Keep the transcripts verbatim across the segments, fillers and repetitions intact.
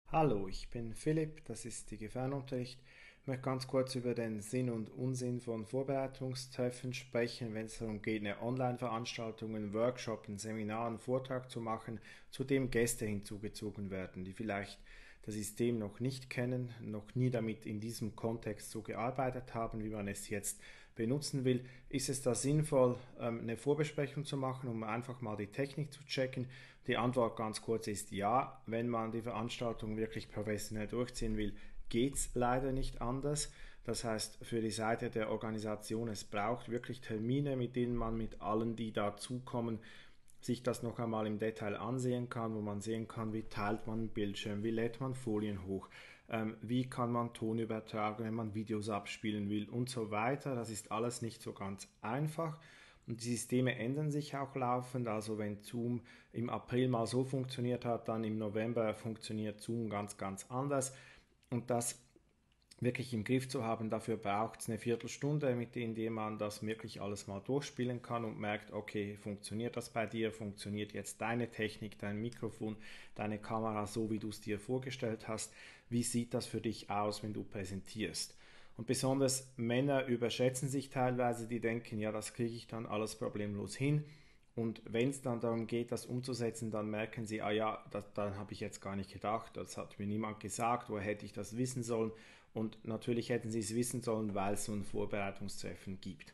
Hallo, ich bin Philipp, das ist Digifernunterricht. Ich möchte ganz kurz über den Sinn und Unsinn von Vorbereitungstreffen sprechen, wenn es darum geht, eine Online-Veranstaltung, einen Workshop, ein Seminar, einen Vortrag zu machen, zu dem Gäste hinzugezogen werden, die vielleicht das System noch nicht kennen, noch nie damit in diesem Kontext so gearbeitet haben, wie man es jetzt benutzen will. Ist es da sinnvoll, eine Vorbesprechung zu machen, um einfach mal die Technik zu checken? Die Antwort ganz kurz ist ja. Wenn man die Veranstaltung wirklich professionell durchziehen will, geht es leider nicht anders. Das heißt, für die Seite der Organisation, es braucht wirklich Termine, mit denen man mit allen, die dazukommen, sich das noch einmal im Detail ansehen kann, wo man sehen kann, wie teilt man einen Bildschirm, wie lädt man Folien hoch, ähm, wie kann man Ton übertragen, wenn man Videos abspielen will und so weiter. Das ist alles nicht so ganz einfach. Und die Systeme ändern sich auch laufend. Also wenn Zoom im April mal so funktioniert hat, dann im November funktioniert Zoom ganz, ganz anders. Und das wirklich im Griff zu haben, dafür braucht es eine Viertelstunde, mit der man das wirklich alles mal durchspielen kann und merkt, okay, funktioniert das bei dir, funktioniert jetzt deine Technik, dein Mikrofon, deine Kamera so, wie du es dir vorgestellt hast, wie sieht das für dich aus, wenn du präsentierst. Und besonders Männer überschätzen sich teilweise, die denken, ja, das kriege ich dann alles problemlos hin. Und wenn es dann darum geht, das umzusetzen, dann merken sie, ah ja, das, daran habe ich jetzt gar nicht gedacht, das hat mir niemand gesagt, woher hätte ich das wissen sollen? Und natürlich hätten sie es wissen sollen, weil es so ein Vorbereitungstreffen gibt.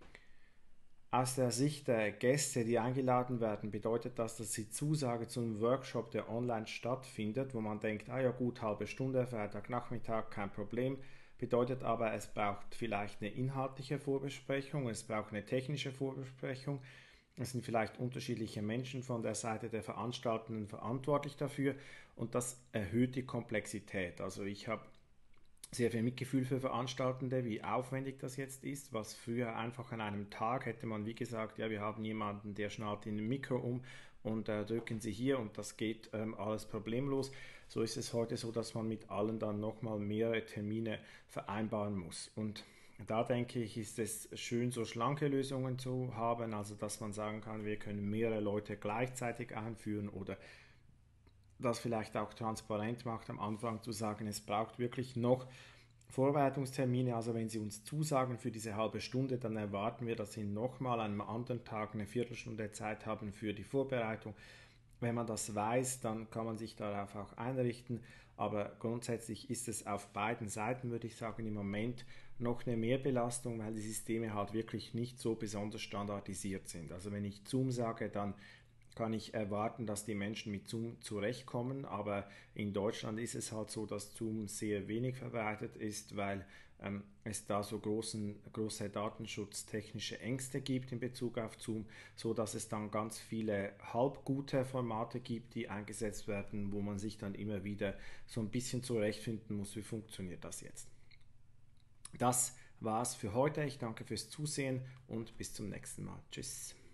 Aus der Sicht der Gäste, die eingeladen werden, bedeutet das, dass sie Zusage zu einem Workshop, der online stattfindet, wo man denkt, ah ja gut, halbe Stunde, Freitagnachmittag, kein Problem. Bedeutet aber, es braucht vielleicht eine inhaltliche Vorbesprechung, es braucht eine technische Vorbesprechung. Es sind vielleicht unterschiedliche Menschen von der Seite der Veranstaltenden verantwortlich dafür und das erhöht die Komplexität. Also ich habe sehr viel Mitgefühl für Veranstaltende, wie aufwendig das jetzt ist, was früher einfach an einem Tag hätte man wie gesagt, ja, wir haben jemanden, der schnallt in ein Mikro um und äh, drücken Sie hier und das geht ähm, alles problemlos. So ist es heute so, dass man mit allen dann nochmal mehrere Termine vereinbaren muss. Und da denke ich, ist es schön, so schlanke Lösungen zu haben, also dass man sagen kann, wir können mehrere Leute gleichzeitig einführen oder das vielleicht auch transparent macht, am Anfang zu sagen, es braucht wirklich noch Vorbereitungstermine, also wenn Sie uns zusagen für diese halbe Stunde, dann erwarten wir, dass Sie nochmal an einem anderen Tag eine Viertelstunde Zeit haben für die Vorbereitung. Wenn man das weiß, dann kann man sich darauf auch einrichten, aber grundsätzlich ist es auf beiden Seiten, würde ich sagen, im Moment noch eine Mehrbelastung, weil die Systeme halt wirklich nicht so besonders standardisiert sind. Also wenn ich Zoom sage, dann kann ich erwarten, dass die Menschen mit Zoom zurechtkommen, aber in Deutschland ist es halt so, dass Zoom sehr wenig verbreitet ist, weil ähm, es da so großen, große datenschutztechnische Ängste gibt in Bezug auf Zoom, so dass es dann ganz viele halbgute Formate gibt, die eingesetzt werden, wo man sich dann immer wieder so ein bisschen zurechtfinden muss, wie funktioniert das jetzt. Das war's für heute. Ich danke fürs Zusehen und bis zum nächsten Mal. Tschüss.